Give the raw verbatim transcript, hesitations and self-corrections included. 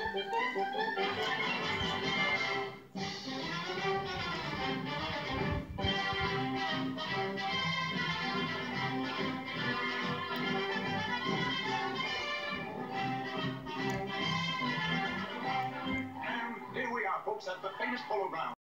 Here we are, folks, at the famous Polo Grounds.